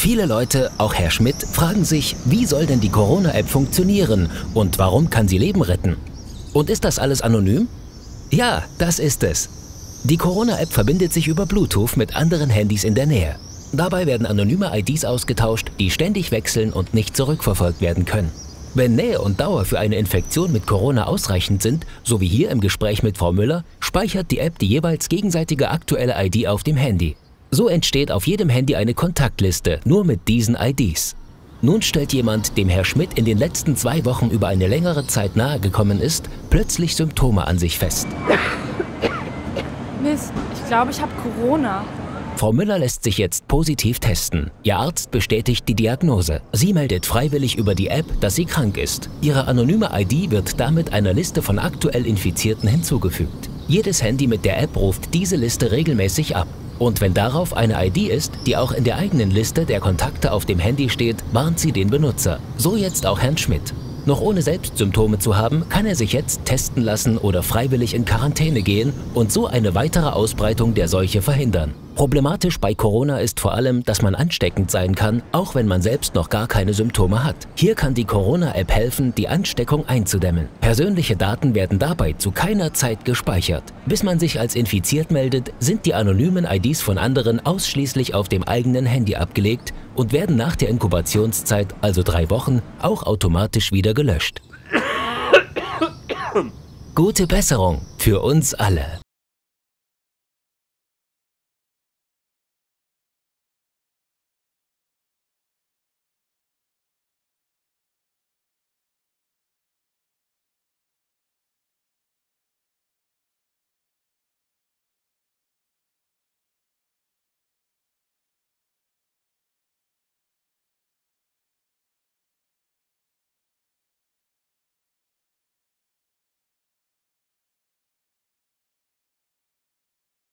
Viele Leute, auch Herr Schmidt, fragen sich, wie soll denn die Corona-App funktionieren und warum kann sie Leben retten? Und ist das alles anonym? Ja, das ist es. Die Corona-App verbindet sich über Bluetooth mit anderen Handys in der Nähe. Dabei werden anonyme IDs ausgetauscht, die ständig wechseln und nicht zurückverfolgt werden können. Wenn Nähe und Dauer für eine Infektion mit Corona ausreichend sind, so wie hier im Gespräch mit Frau Müller, speichert die App die jeweils gegenseitige aktuelle ID auf dem Handy. So entsteht auf jedem Handy eine Kontaktliste, nur mit diesen IDs. Nun stellt jemand, dem Herr Schmidt in den letzten 2 Wochen über eine längere Zeit nahegekommen ist, plötzlich Symptome an sich fest. Mist, ich glaube, ich habe Corona. Frau Müller lässt sich jetzt positiv testen. Ihr Arzt bestätigt die Diagnose. Sie meldet freiwillig über die App, dass sie krank ist. Ihre anonyme ID wird damit einer Liste von aktuell Infizierten hinzugefügt. Jedes Handy mit der App ruft diese Liste regelmäßig ab. Und wenn darauf eine ID ist, die auch in der eigenen Liste der Kontakte auf dem Handy steht, warnt sie den Benutzer. So jetzt auch Herrn Schmidt. Noch ohne selbst Symptome zu haben, kann er sich jetzt testen lassen oder freiwillig in Quarantäne gehen und so eine weitere Ausbreitung der Seuche verhindern. Problematisch bei Corona ist vor allem, dass man ansteckend sein kann, auch wenn man selbst noch gar keine Symptome hat. Hier kann die Corona-App helfen, die Ansteckung einzudämmen. Persönliche Daten werden dabei zu keiner Zeit gespeichert. Bis man sich als infiziert meldet, sind die anonymen IDs von anderen ausschließlich auf dem eigenen Handy abgelegt und werden nach der Inkubationszeit, also 3 Wochen, auch automatisch wieder gelöscht. Gute Besserung für uns alle.